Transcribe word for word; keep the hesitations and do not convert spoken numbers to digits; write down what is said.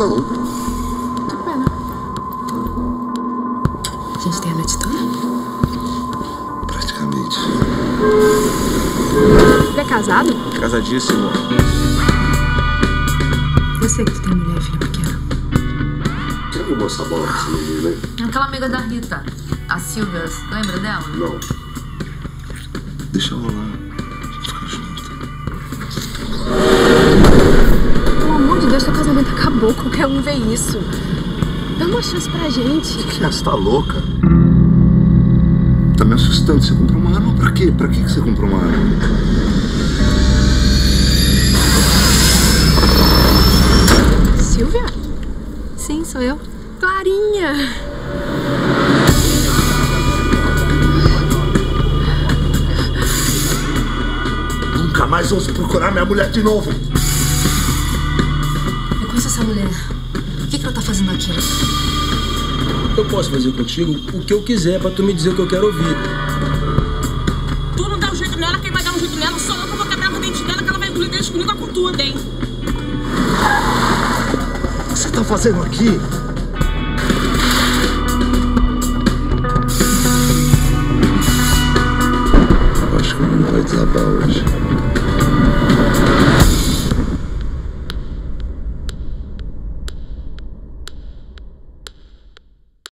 Não. Que pena. A gente tem a noite toda? Praticamente. Você é casado? Casadíssimo. Eu sei que tu tem mulher e filho pequena. Quem arrumou essa bola com essa menina, hein? Aquela amiga da Rita, a Silvia, lembra dela? Não. Deixa rolar. A gente fica junto. Pelo amor de Deus, teu casamento acabou. Qualquer um vê isso. Dá uma chance pra gente. O que é? Você tá louca? Tá me assustando. Você comprou uma arma pra quê? Pra que você comprou uma arma? Silvia? Sim, sou eu. Clarinha! Nunca mais ouço procurar minha mulher de novo. Eu conheço essa mulher. O que, que ela tá fazendo aqui? Eu posso fazer contigo o que eu quiser pra tu me dizer o que eu quero ouvir. Tu não dá um jeito nela, quem vai dar um jeito nela? Só eu que vou quebrar o dente dela, que ela vai engolir dente comigo com tudo, hein? O que você tá fazendo aqui? Eu acho que não vai desabar hoje.